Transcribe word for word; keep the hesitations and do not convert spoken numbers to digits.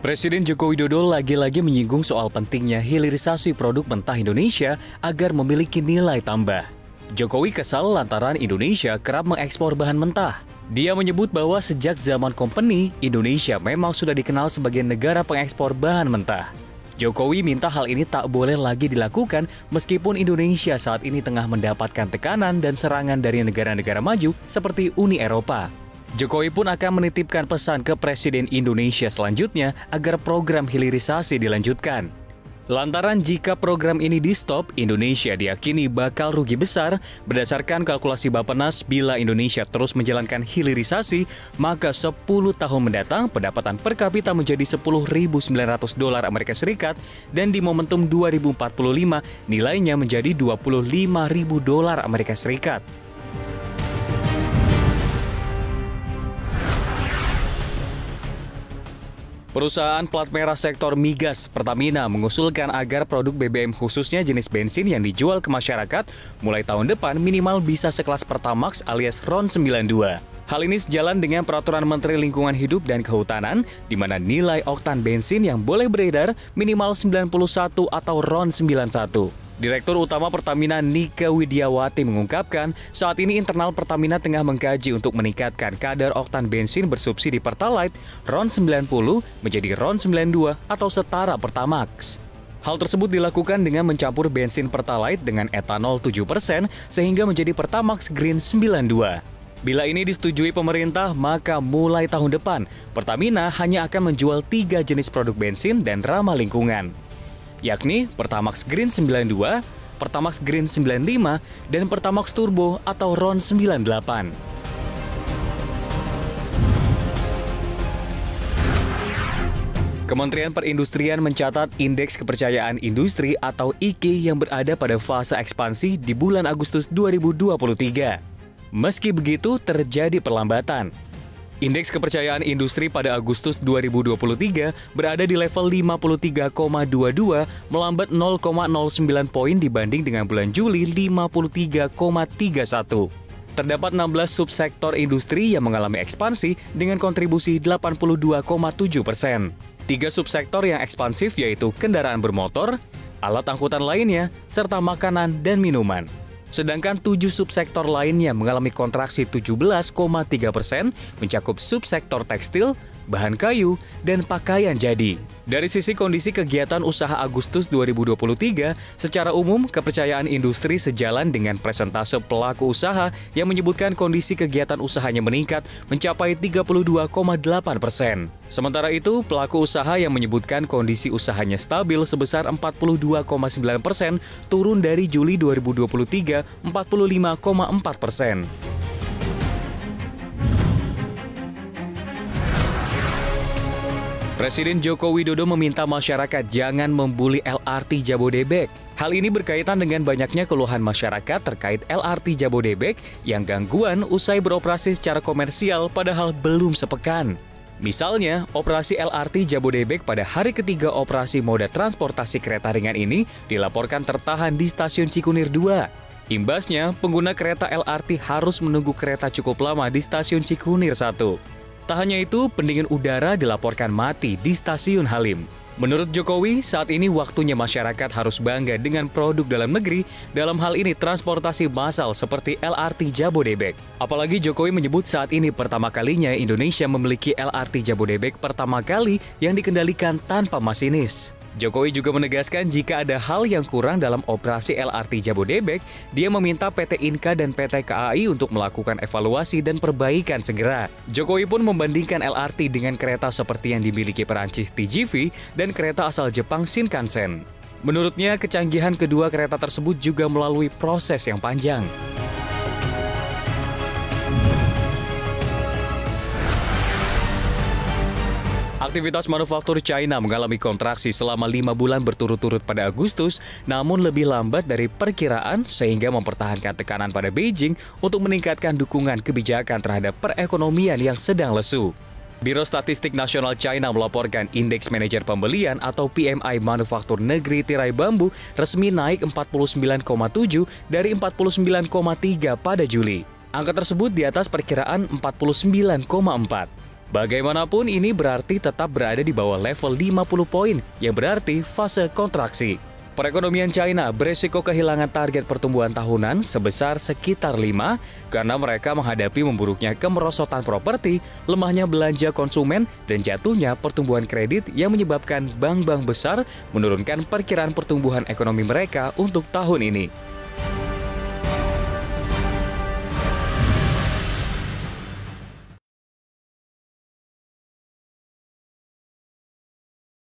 Presiden Joko Widodo lagi-lagi menyinggung soal pentingnya hilirisasi produk mentah Indonesia agar memiliki nilai tambah. Jokowi kesal lantaran Indonesia kerap mengekspor bahan mentah. Dia menyebut bahwa sejak zaman company, Indonesia memang sudah dikenal sebagai negara pengekspor bahan mentah. Jokowi minta hal ini tak boleh lagi dilakukan meskipun Indonesia saat ini tengah mendapatkan tekanan dan serangan dari negara-negara maju seperti Uni Eropa. Jokowi pun akan menitipkan pesan ke Presiden Indonesia selanjutnya agar program hilirisasi dilanjutkan. Lantaran jika program ini di-stop, Indonesia diyakini bakal rugi besar. Berdasarkan kalkulasi Bappenas, bila Indonesia terus menjalankan hilirisasi, maka sepuluh tahun mendatang pendapatan per kapita menjadi sepuluh ribu sembilan ratus dolar Amerika Serikat dan di momentum dua ribu empat puluh lima nilainya menjadi dua puluh lima ribu dolar Amerika Serikat. Perusahaan plat merah sektor migas Pertamina mengusulkan agar produk B B M khususnya jenis bensin yang dijual ke masyarakat mulai tahun depan minimal bisa sekelas Pertamax alias RON sembilan puluh dua. Hal ini sejalan dengan Peraturan Menteri Lingkungan Hidup dan Kehutanan, di mana nilai oktan bensin yang boleh beredar minimal sembilan puluh satu atau RON sembilan puluh satu. Direktur Utama Pertamina Nike Widiawati mengungkapkan, saat ini internal Pertamina tengah mengkaji untuk meningkatkan kadar oktan bensin bersubsidi Pertalite RON sembilan puluh menjadi RON sembilan puluh dua atau setara Pertamax. Hal tersebut dilakukan dengan mencampur bensin Pertalite dengan etanol tujuh persen sehingga menjadi Pertamax Green sembilan puluh dua. Bila ini disetujui pemerintah, maka mulai tahun depan Pertamina hanya akan menjual tiga jenis produk bensin dan ramah lingkungan, yakni Pertamax Green sembilan puluh dua, Pertamax Green sembilan puluh lima, dan Pertamax Turbo atau RON sembilan puluh delapan. Kementerian Perindustrian mencatat Indeks Kepercayaan Industri atau I K I yang berada pada fase ekspansi di bulan Agustus dua ribu dua puluh tiga. Meski begitu, terjadi perlambatan. Indeks kepercayaan industri pada Agustus dua ribu dua puluh tiga berada di level lima puluh tiga koma dua dua, melambat nol koma nol sembilan poin dibanding dengan bulan Juli lima puluh tiga koma tiga satu. Terdapat enam belas subsektor industri yang mengalami ekspansi dengan kontribusi delapan puluh dua koma tujuh persen. Tiga subsektor yang ekspansif yaitu kendaraan bermotor, alat angkutan lainnya, serta makanan dan minuman. Sedangkan tujuh subsektor lainnya mengalami kontraksi tujuh belas koma tiga persen, mencakup subsektor tekstil, bahan kayu, dan pakaian jadi. Dari sisi kondisi kegiatan usaha Agustus dua ribu dua puluh tiga, secara umum kepercayaan industri sejalan dengan persentase pelaku usaha yang menyebutkan kondisi kegiatan usahanya meningkat mencapai tiga puluh dua koma delapan persen. Sementara itu, pelaku usaha yang menyebutkan kondisi usahanya stabil sebesar empat puluh dua koma sembilan persen, turun dari Juli dua ribu dua puluh tiga empat puluh lima koma empat persen. Presiden Joko Widodo meminta masyarakat jangan membuli L R T Jabodebek. Hal ini berkaitan dengan banyaknya keluhan masyarakat terkait L R T Jabodebek yang gangguan usai beroperasi secara komersial padahal belum sepekan. Misalnya, operasi L R T Jabodebek pada hari ketiga operasi moda transportasi kereta ringan ini dilaporkan tertahan di stasiun Cikunir dua. Imbasnya, pengguna kereta L R T harus menunggu kereta cukup lama di stasiun Cikunir satu. Tak hanya itu, pendingin udara dilaporkan mati di stasiun Halim. Menurut Jokowi, saat ini waktunya masyarakat harus bangga dengan produk dalam negeri, dalam hal ini transportasi massal seperti L R T Jabodebek. Apalagi Jokowi menyebut saat ini pertama kalinya Indonesia memiliki L R T Jabodebek pertama kali yang dikendalikan tanpa masinis. Jokowi juga menegaskan jika ada hal yang kurang dalam operasi L R T Jabodebek, dia meminta P T Inka dan P T K A I untuk melakukan evaluasi dan perbaikan segera. Jokowi pun membandingkan L R T dengan kereta seperti yang dimiliki Perancis T G V dan kereta asal Jepang Shinkansen. Menurutnya, kecanggihan kedua kereta tersebut juga melalui proses yang panjang. Aktivitas manufaktur China mengalami kontraksi selama lima bulan berturut-turut pada Agustus, namun lebih lambat dari perkiraan sehingga mempertahankan tekanan pada Beijing untuk meningkatkan dukungan kebijakan terhadap perekonomian yang sedang lesu. Biro Statistik Nasional China melaporkan indeks manajer pembelian atau P M I manufaktur negeri tirai bambu resmi naik empat puluh sembilan koma tujuh dari empat puluh sembilan koma tiga pada Juli. Angka tersebut di atas perkiraan empat puluh sembilan koma empat. Bagaimanapun ini berarti tetap berada di bawah level lima puluh poin, yang berarti fase kontraksi. Perekonomian China beresiko kehilangan target pertumbuhan tahunan sebesar sekitar lima karena mereka menghadapi memburuknya kemerosotan properti, lemahnya belanja konsumen, dan jatuhnya pertumbuhan kredit yang menyebabkan bank-bank besar menurunkan perkiraan pertumbuhan ekonomi mereka untuk tahun ini.